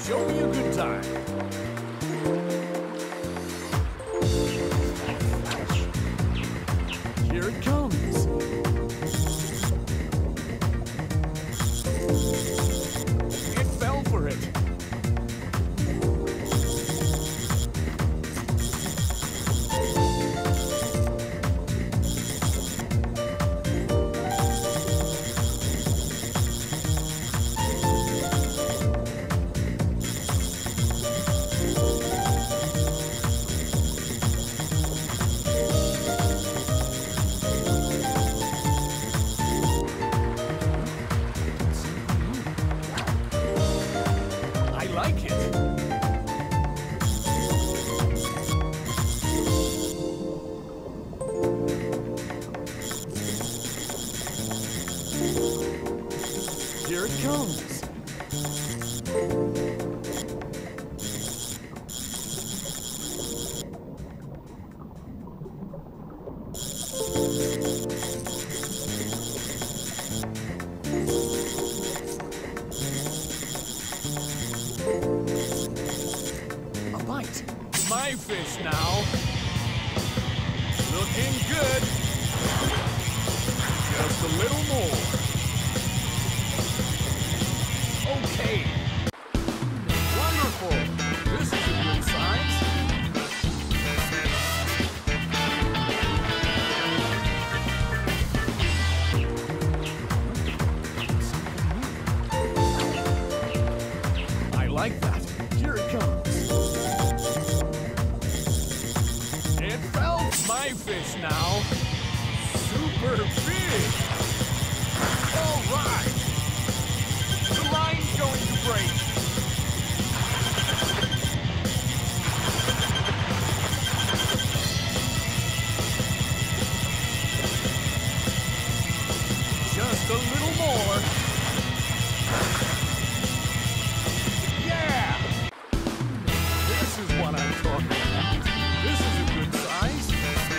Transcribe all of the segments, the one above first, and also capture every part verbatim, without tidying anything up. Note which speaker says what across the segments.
Speaker 1: Show me a good time. Here it comes. It fell for it. Here it comes. A bite. My fish now. Looking good. Just a little more. Okay. Wonderful. This is a good size. I like that. Here it comes. It fell. My fish now. Super big. All right. The line's going to break. Just a little more. Yeah! This is what I'm talking about. This is a good size.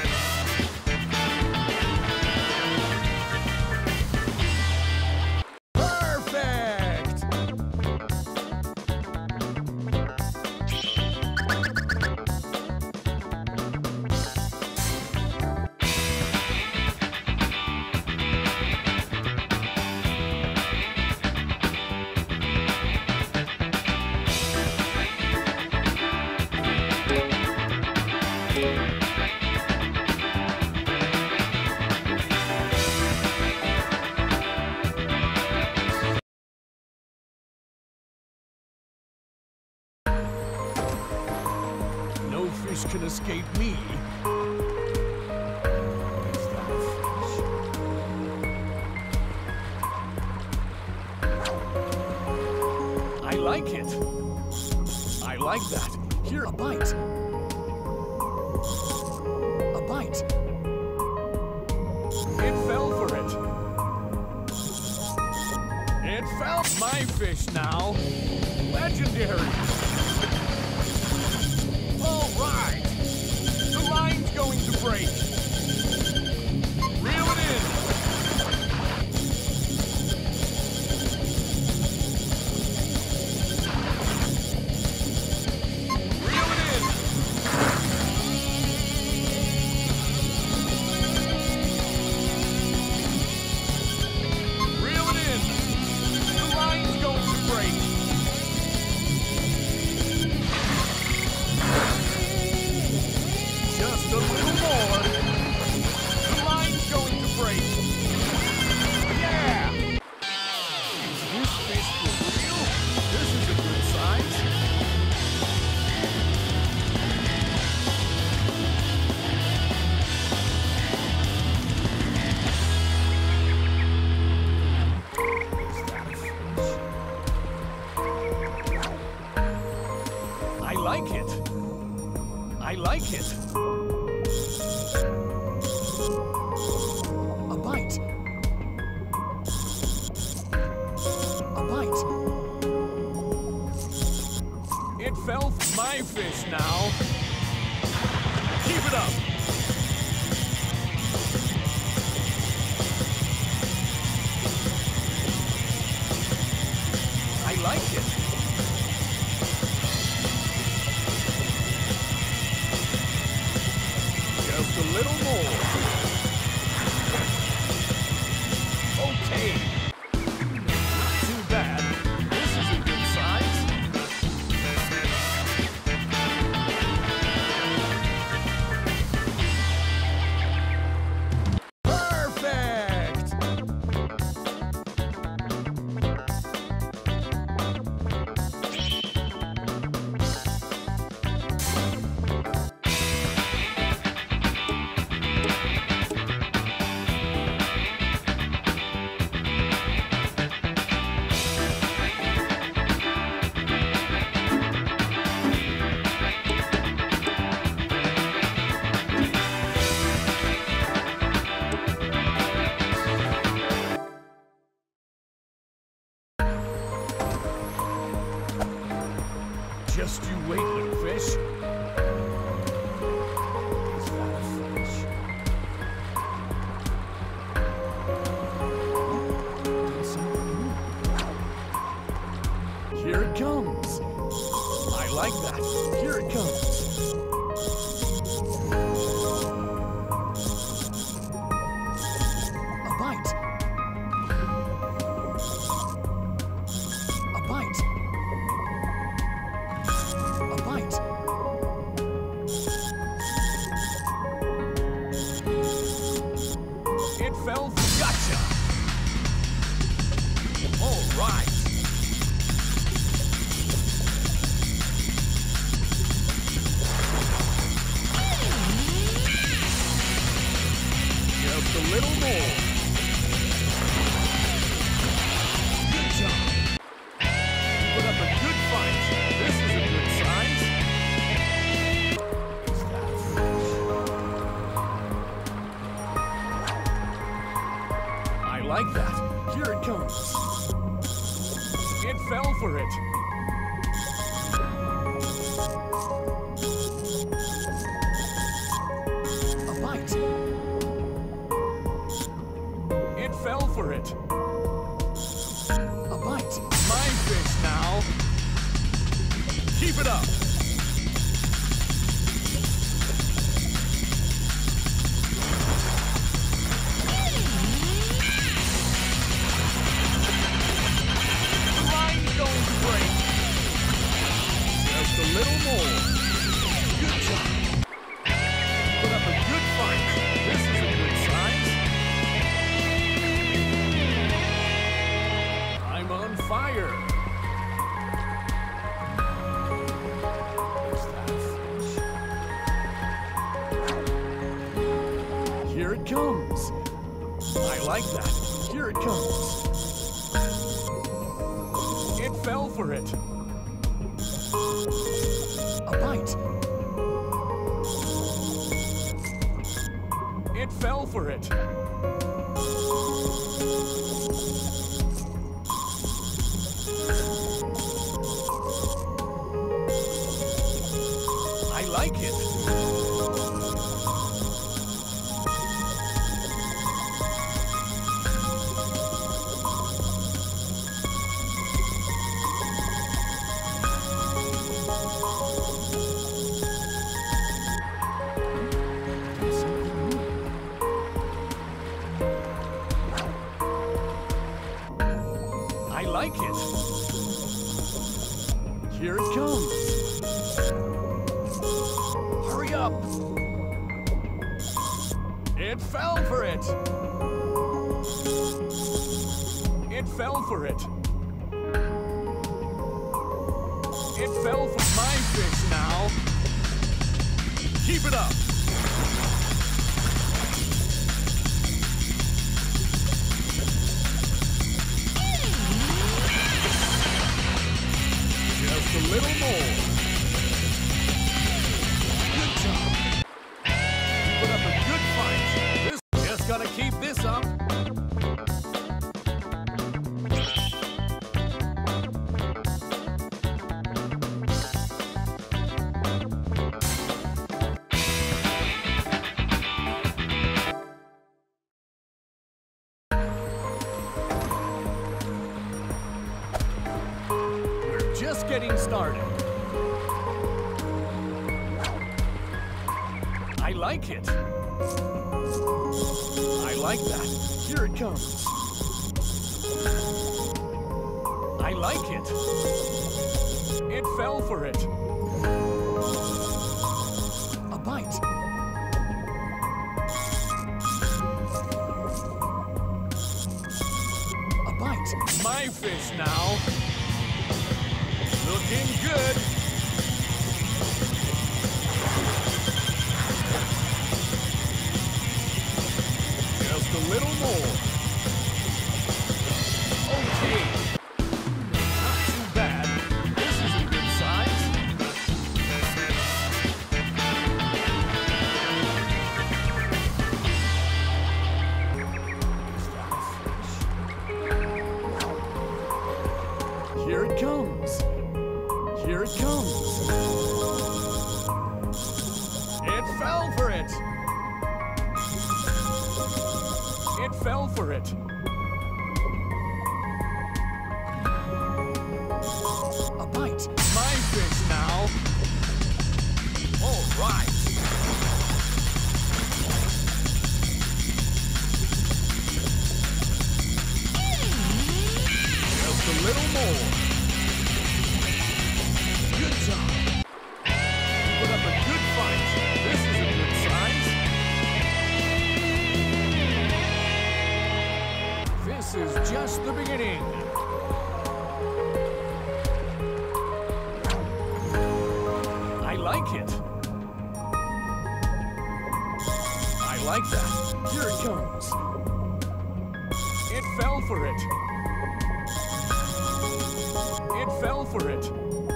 Speaker 1: No fish can escape me. Is that a fish? I like it. I like that. Here, a bite. A bite. It fell for it. It fell. My fish now. Legendary. All right. The line's going to break. Reel it in. Reel it in. Reel it in. The line's going to break. Just a little more. The line's going to break. Yeah! Is this fish for real? This is a good size. Is that a fish? I like it. I like it. A bite. A bite. It fell for my fish now. Keep it up. I like it. Just you wait, little fish. Is that a fish? Did something move? Here it comes. I like that. Here it comes. A bite. A bite. A bite. It fell. Gotcha. All right. Just a little more. Good job. Put up a good fight. This is a good size. Is that a fish? I like that. Here it comes. It fell for it. A bite. It fell for it. A bite. My fish now. Keep it up. The line's going to break. Just a little more. Good job. Put up a good fight. This is a good size. I'm on fire. Is that a fish? Here it comes. I like that. Here it comes. It fell for it. A bite. It fell for it. I like it. I like it. Here it comes. Hurry up. It fell for it. It fell for it. It fell for my fish now. Keep it up. Just a little more. Good job. Put up a good fight. This just gotta keep this up. Just getting started. I like it. I like that. Here it comes. I like it. It fell for it. A bite. A bite. My fish now. Looking good. Just a little more. Okay. Not too bad. This is a good size. Is that a fish? Here it comes. Here it comes. It fell for it. It fell for it. A bite. My fish now. All right. Just a little more. Good job. You put up a good fight. This is a good size. This is just the beginning. I like it. I like that. Here it comes. It fell for it. It fell for it.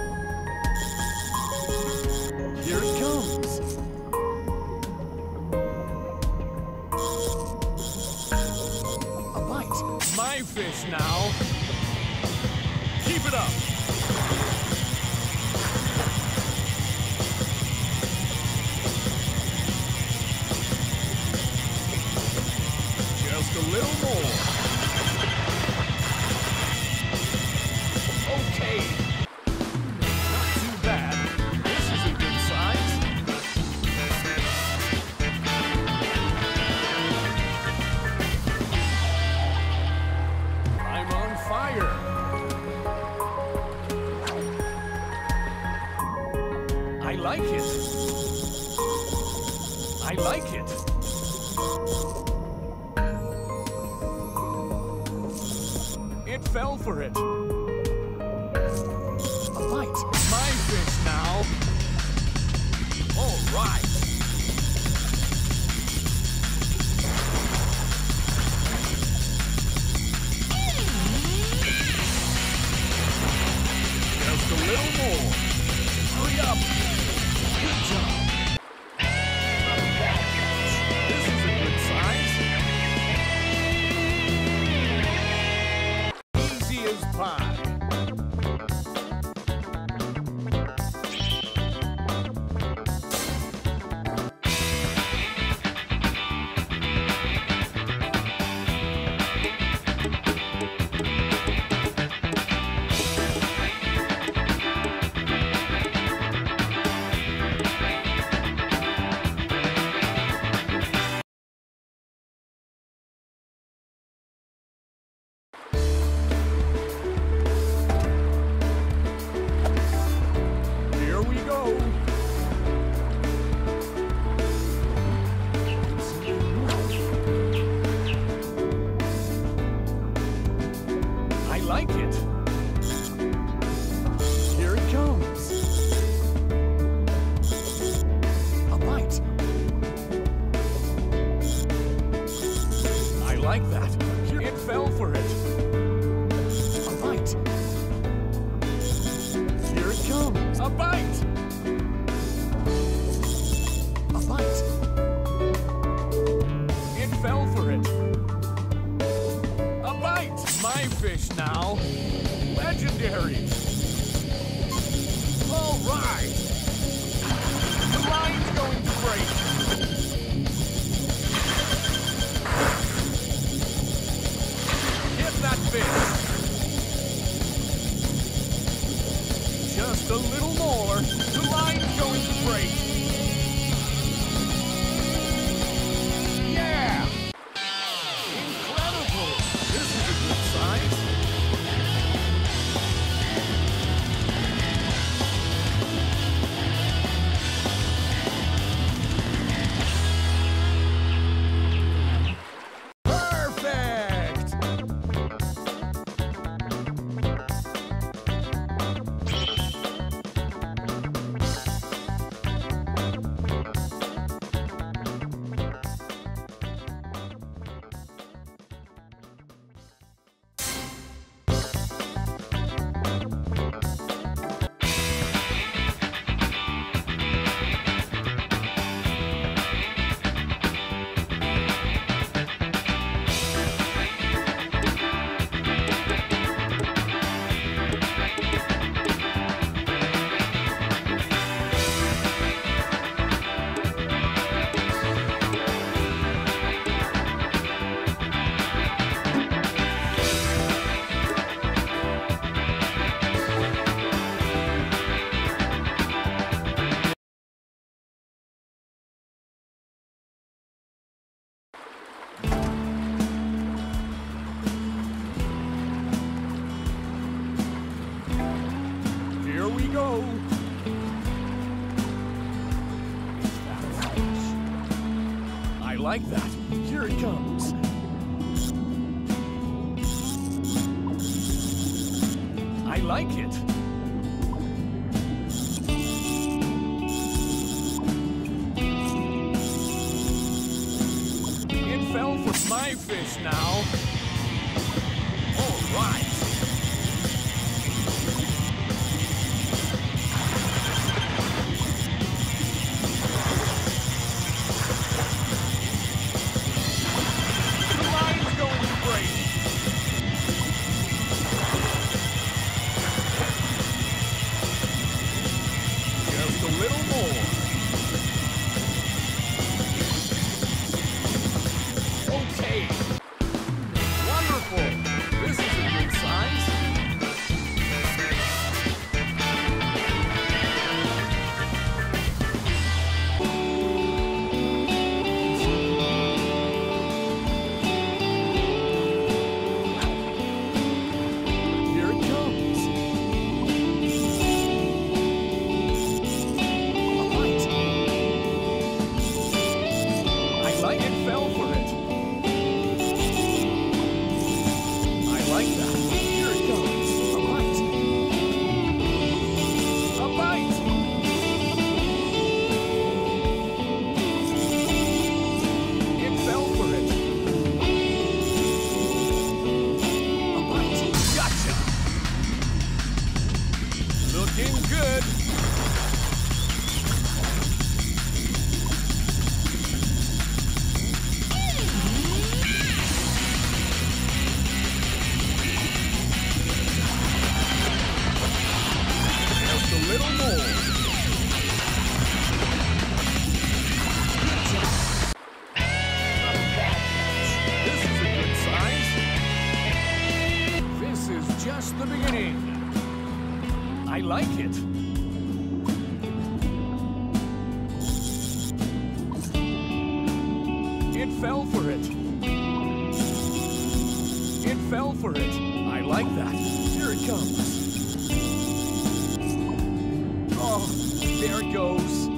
Speaker 1: Here it comes. A bite. My fish now. Keep it up. Just a little more. Okay. Not too bad. This is a good size. I'm on fire. I like it. I like it. It fell for it. A bite. My fish now. All right. Just a little more. Hurry up. Good job. Not a bad catch. This is a good size. Easy as pie. Here we go. I like it. Here it comes. A bite. I like that. It fell for it. A bite. Here it comes. A bite. A bite. It fell for it. A bite. My fish now. Legendary. All right. The line's going to break. Hit that fish. Just a little more. The line's going to break. Yeah! Incredible! This is a good size. Perfect! Here we go. I like that. Here it comes. I like it. It fell for my fish now. All right. The beginning. I like it. It fell for it. It fell for it. I like that. Here it comes. Oh, there it goes.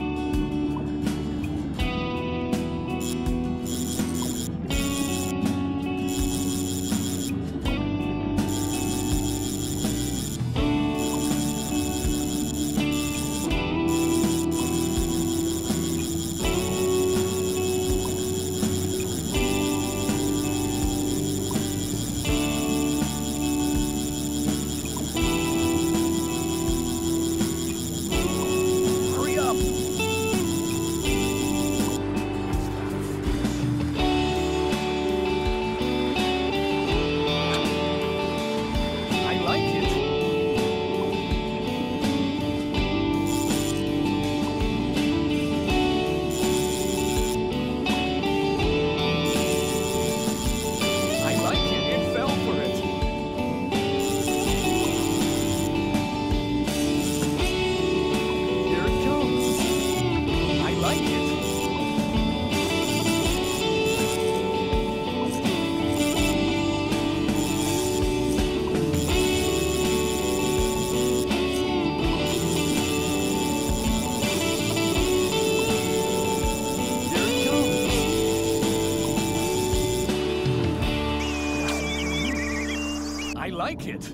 Speaker 1: I like it.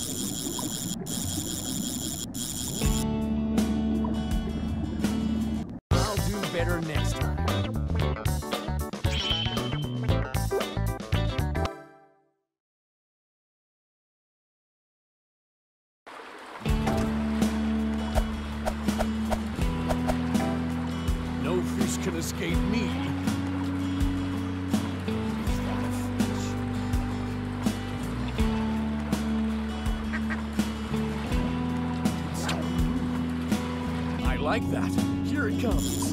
Speaker 1: I'll do better next time. No fish can escape me. I like that. Here it comes.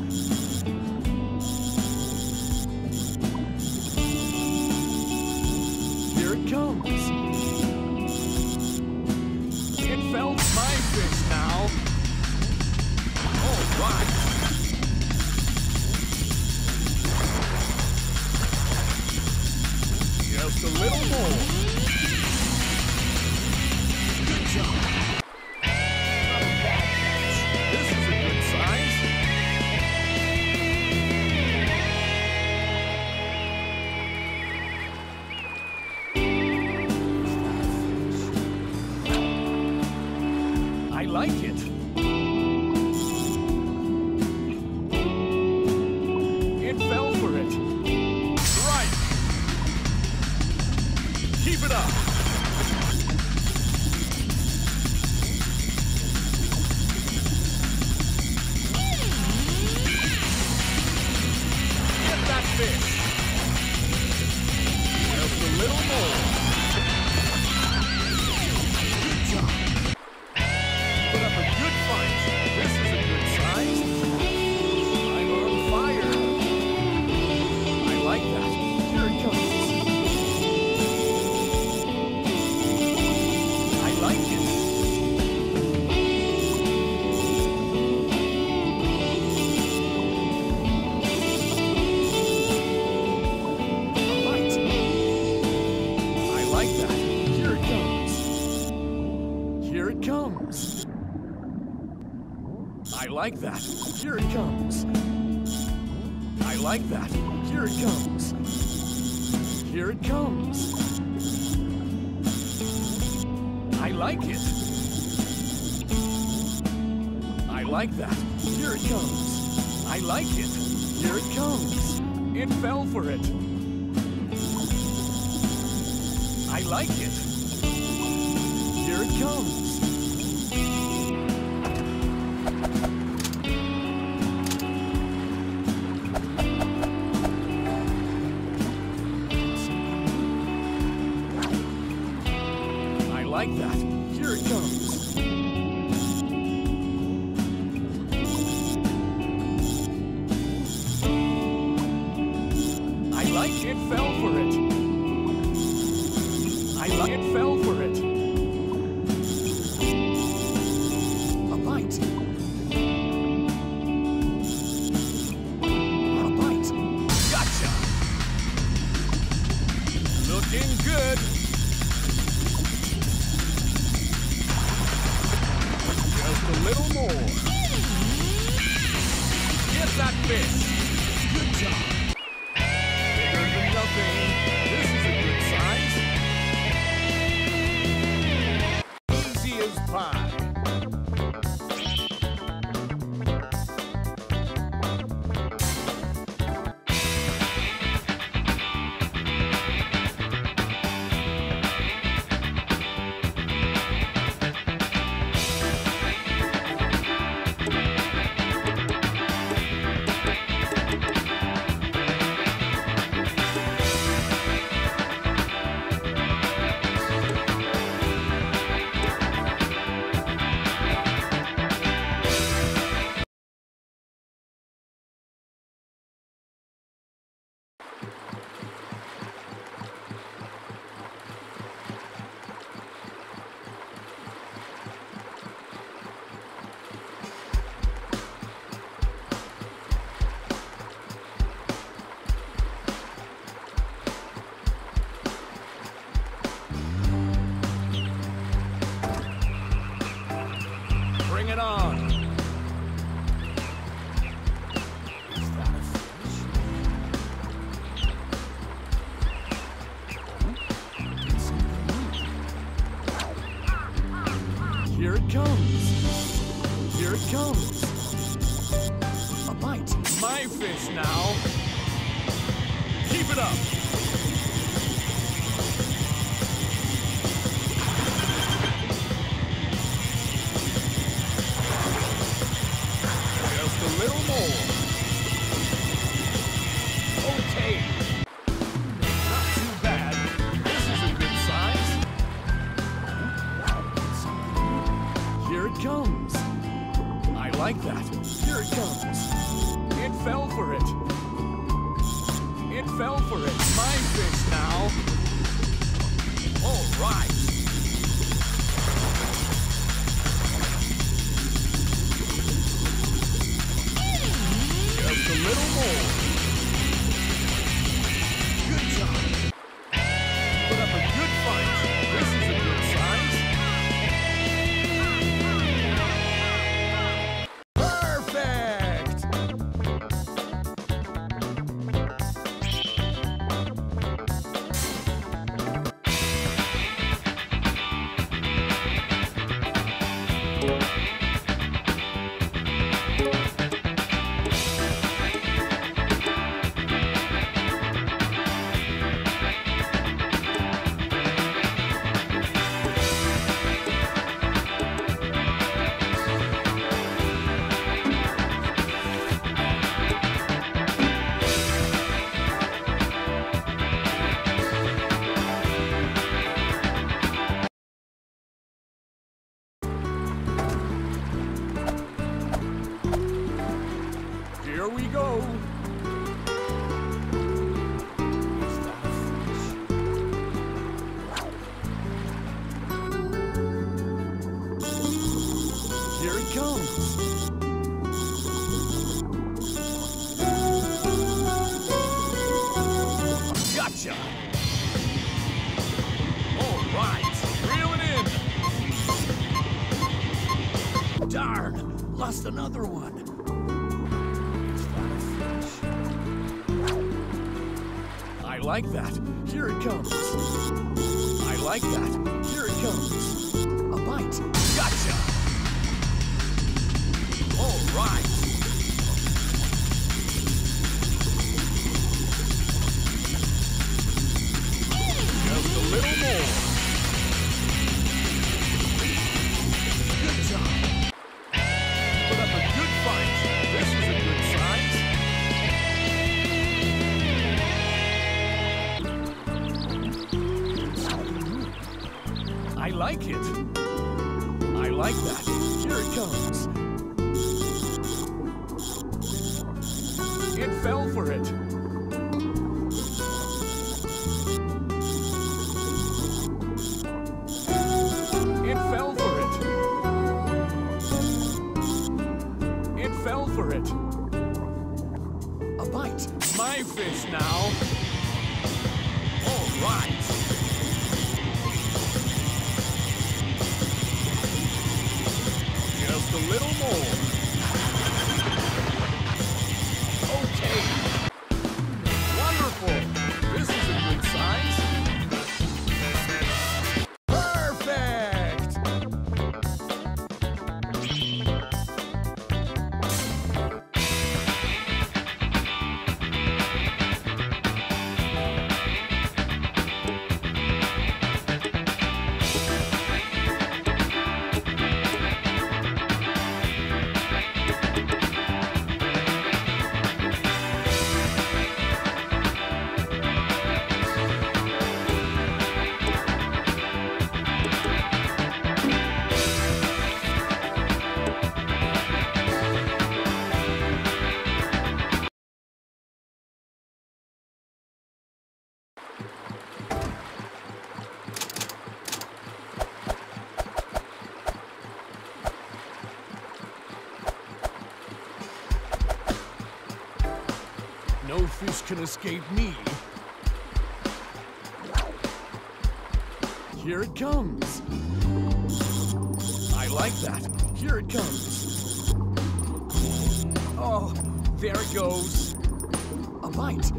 Speaker 1: Here it comes. It fell my fish now. All right. Just a little more. Good job. I like that. Here it comes. I like that. Here it comes. Here it comes. I like it. I like that. Here it comes. I like it. Here it comes. It fell for it. I like it. Here it comes. I like that. Here it comes. I like it fell for it. I like it fell for it. A bite. A bite. Gotcha. Looking good. Just a little more. Get that fish. Good job. Bigger than nothing. This is a good size. Easy as pie. Bring it on. Is that a fish? Here it comes. Here it comes. A bite. My fish now. Keep it up. Just a little more. Okay. Not too bad. This is a good size. Here it comes. I like that. Here it comes. It fell for it. It fell for it. My fish now. All right. Just a little more. Good job. Put up a good fight. This is a good size. Perfect! Here we go. Is that a fish? Here it comes. Gotcha. All right, reel it in. Darn! Lost another one. I like that. Here it comes. I like that. Here it comes. A bite. Gotcha! All right. Just a little more. Good job. Put up a good fight. This is a good size. I like it. I like that. Here it comes. It fell for it. It fell for it. It fell for it. A bite. My fish now. All right. Just a little more. Okay. Wonderful. This is a good size. Perfect. No fish can escape me. Here it comes. I like that. Here it comes. Oh, there it goes. A bite.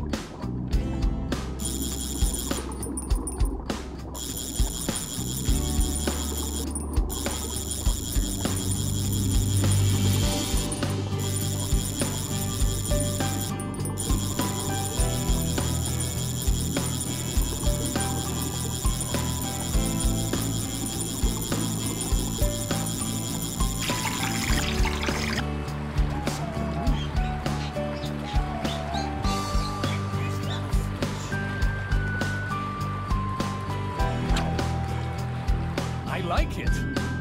Speaker 1: I like it.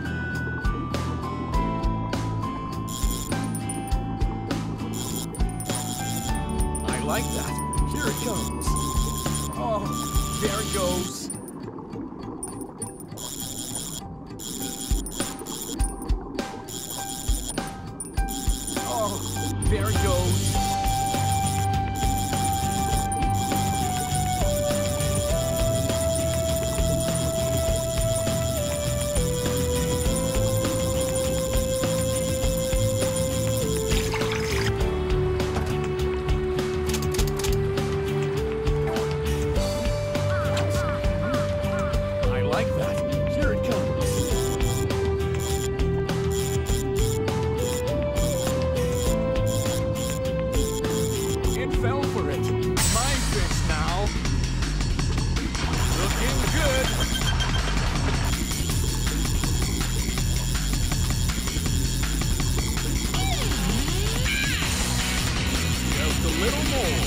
Speaker 1: I like that. Here it comes. Oh, there it goes. Oh, there it goes. Fell for it. My fish now. Looking good. Just a little more.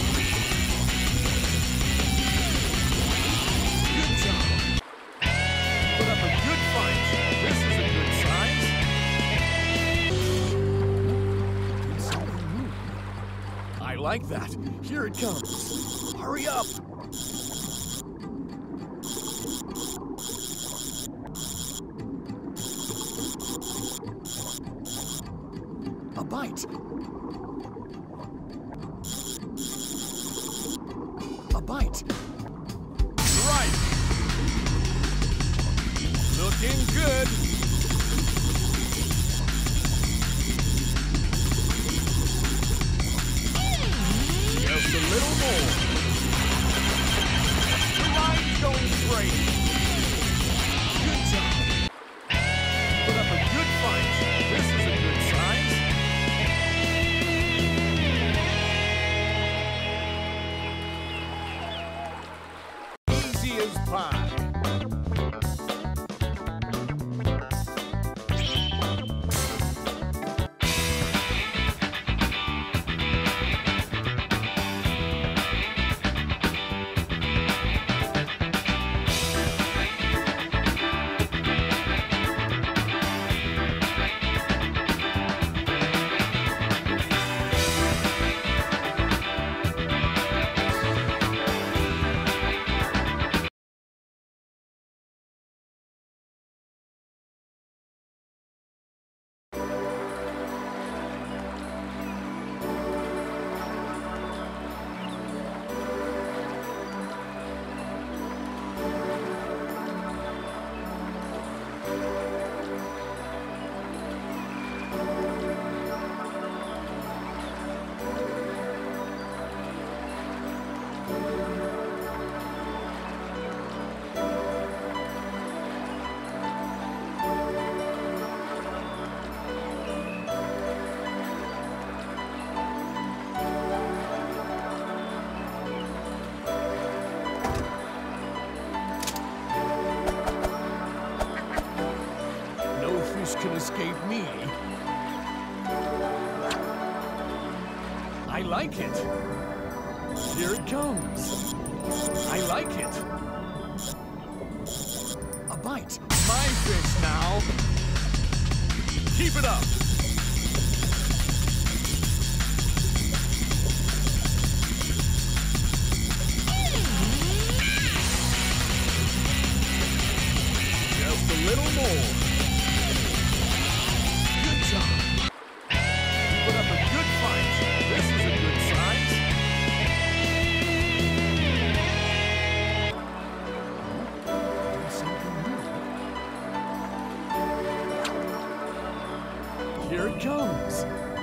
Speaker 1: Good job. Put up a good fight. This is a good size. I like that. Here it comes. Hurry up! A bite. A bite. Right. Looking good. escape me. I like it. Here it comes. I like it. A bite. My fish now. Keep it up. Just a little more. Good job. You put up a good fight. This is a good size. Here it comes.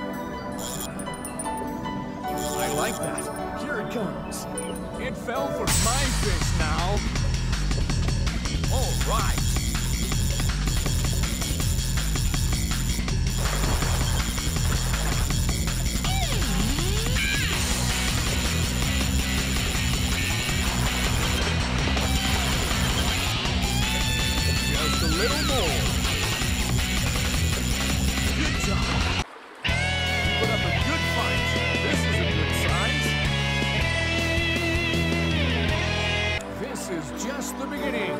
Speaker 1: I like that. Here it comes. It fell for my fish now. All right. Just a little more. Good job. You put up a good fight. This is a good size. This is just the beginning.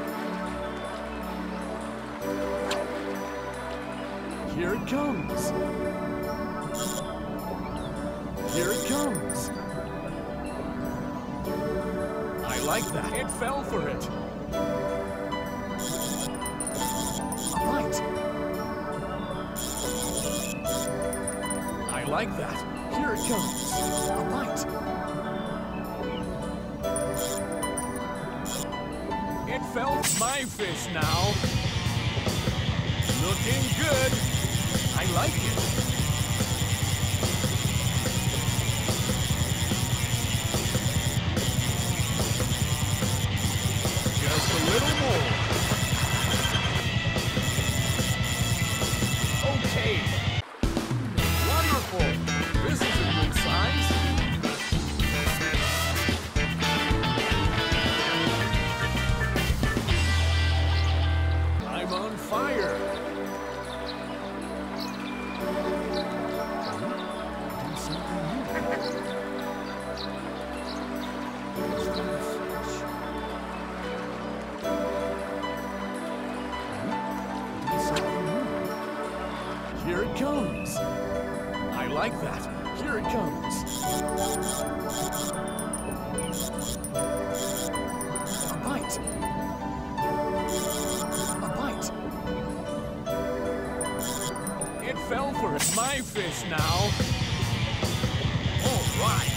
Speaker 1: Here it comes. Here it comes. I like that. It fell for it. A bite. I like that. Here it comes. A bite. It fell for my fish now. Looking good. I like it. Just a little more. Okay. Wonderful. This is a good size. I'm on fire. Here it comes. I like that. Here it comes. A bite. A bite. It fell for it. My fish now. All right.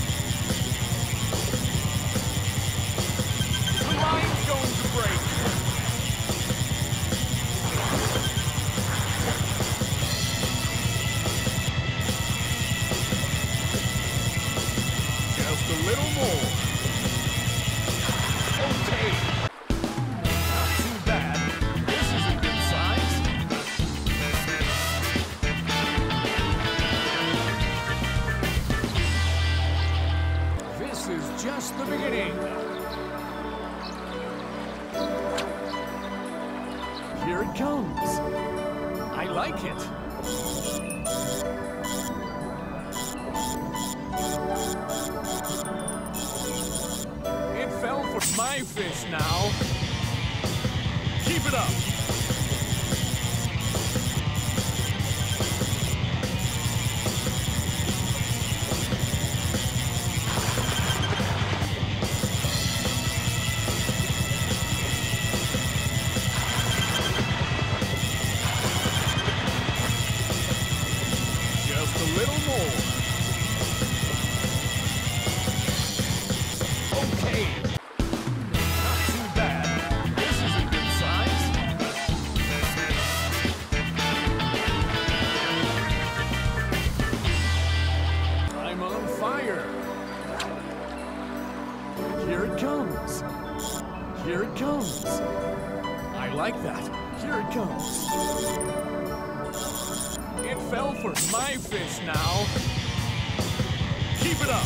Speaker 1: The line's going to break. Just a little more. Okay. Not too bad. This is a good size. This is just the beginning. Here it comes. I like it. It fell for my fish now. Keep it up. Just a little more. Okay. Not too bad. This is a good size. I'm on fire. Here it comes. Here it comes. I like that. Here it comes. It fell for my fish now. Keep it up.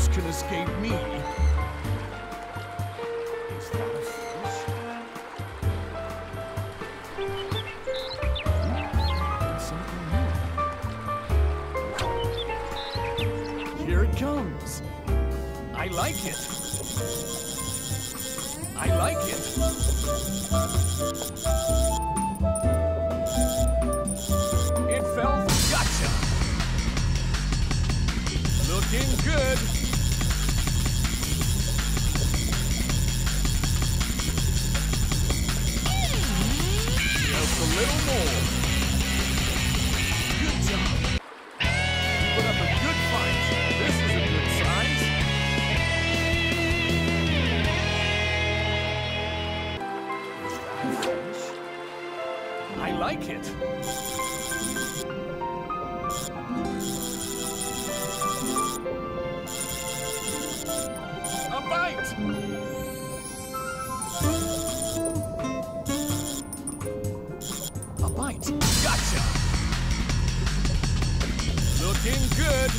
Speaker 1: can escape me. Is that a fish? Something new. Here it comes. I like it. I like it. It fell. Gotcha. Looking good. Just a little more. Good job. Put up a good fight. This is a good size. I like it. A bite. A bite. Gotcha. Looking good.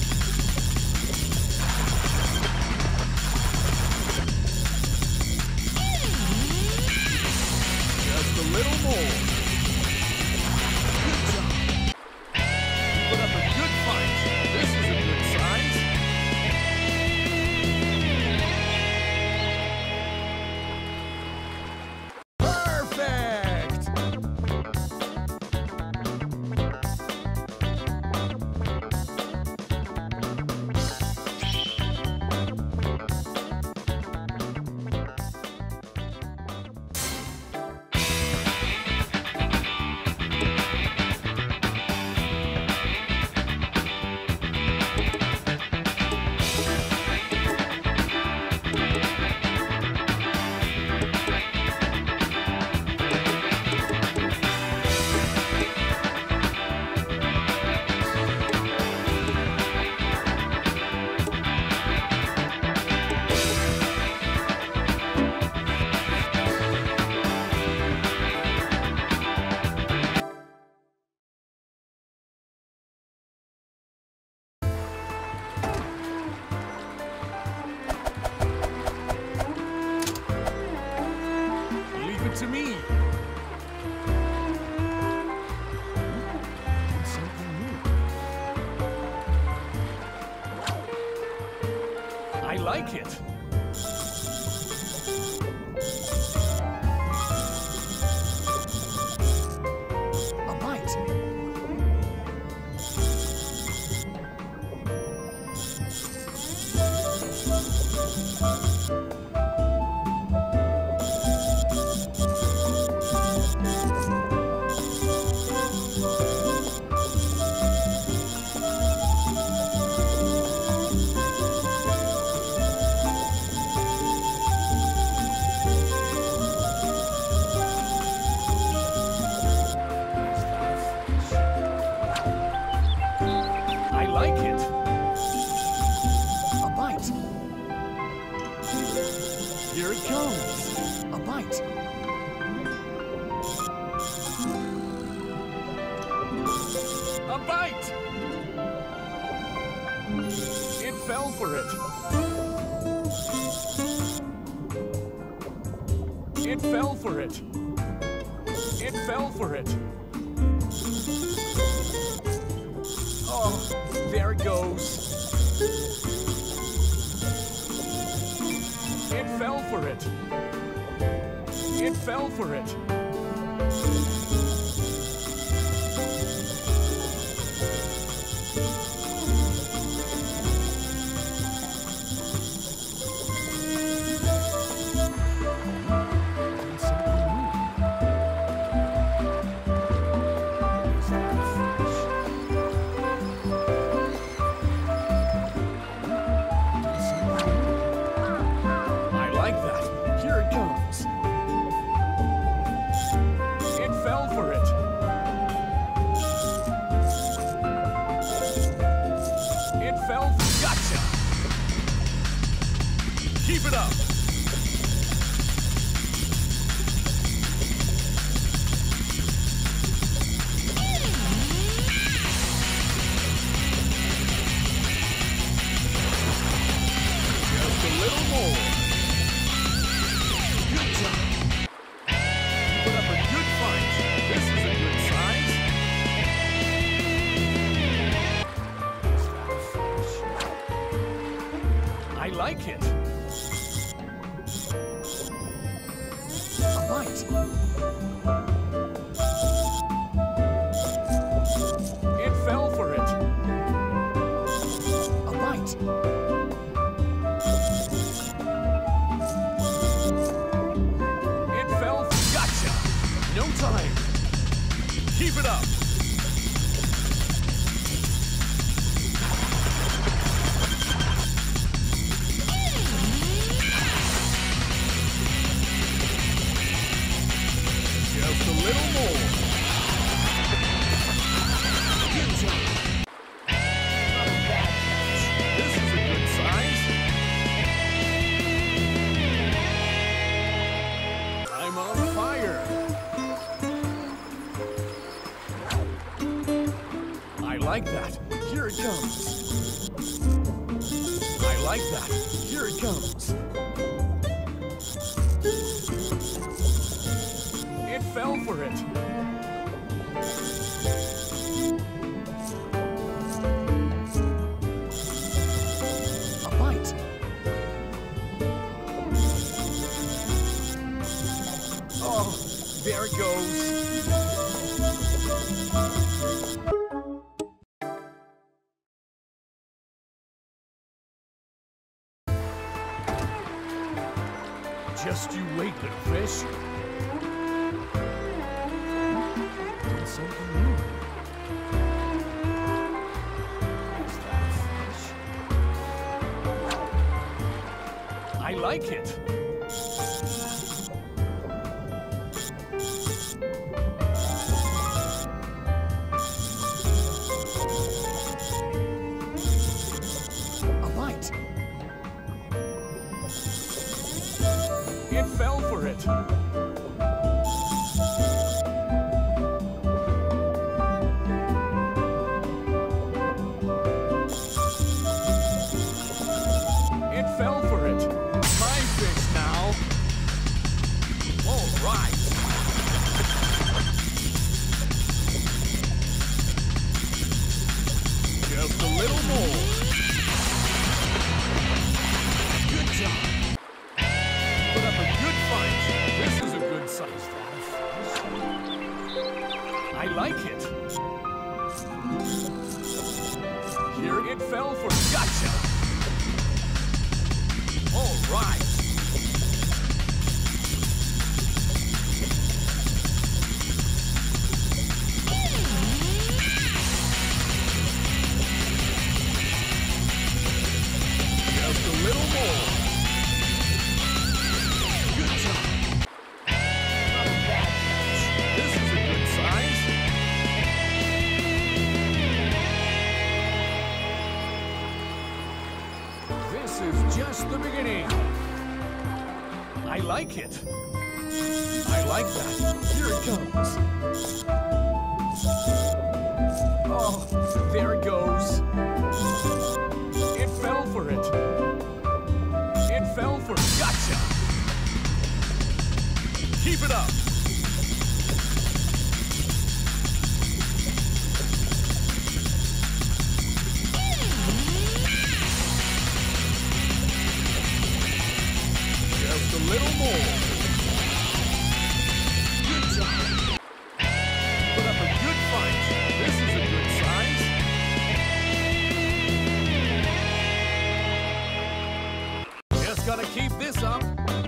Speaker 1: Just a little more. Good job. Put up a good fight. This is a good size. Perfect! Leave it to me. Something new. I like it. A bite. I like it. A bite. Here it comes. A bite. A bite. It fell for it. It fell for it. It fell for it. Oh, there it goes. It fell for it. It fell for it. Keep it up. like it. A bite. It fell for it. A bite. It fell. Gotcha. No time. Keep it up. Just a little more. Good job. Not a bad catch. This is a good size. I'm on fire. I like that. Here it comes. I like that. Here it comes. It fell for it. A bite. Oh, there it goes. Just you wait, little fish. Doing something new. Is that a fish? I like it. A bite. It fell for it. It fell for it. My fish now. All right. Just a little more. Good job. Put up a good fight. This is a good size fish. I like it. Here it fell for. Gotcha. All right. Just a little more. Good job. Not a bad catch. This is a good size. This is just the beginning. I like it. I like that. Here it comes. Oh, there it goes. It fell for it. It fell for it. Gotcha. Keep it up. Just a little more. Good job. Put up a good fight. This is a good size. Just gotta keep this up.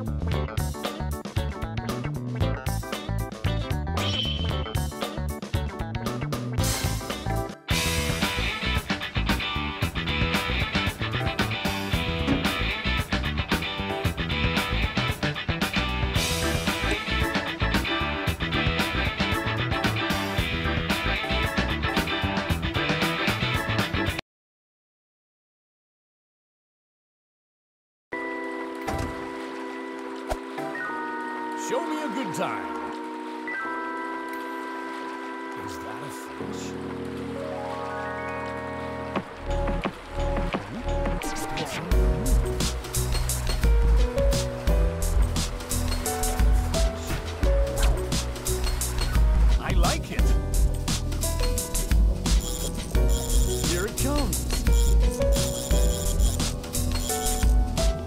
Speaker 1: Show me a good time. Is that a fish? I like it. Here it comes.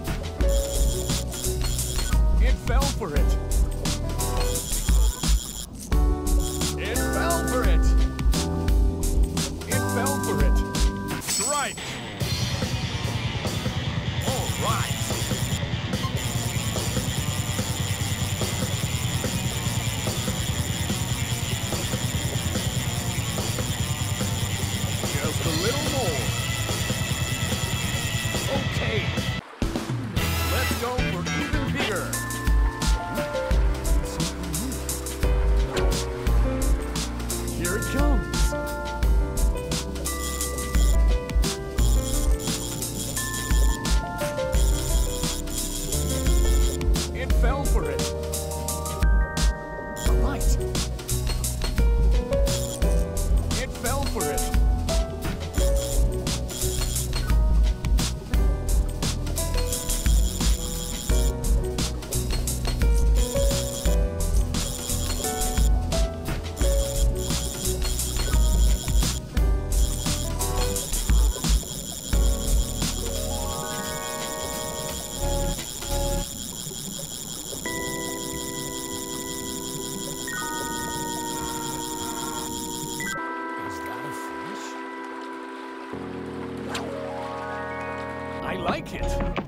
Speaker 1: I like it.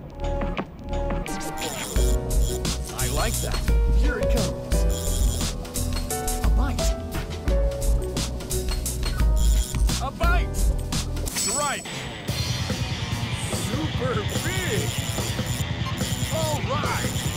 Speaker 1: I like that. Here it comes. A bite. A bite. Strike. Super big. All right.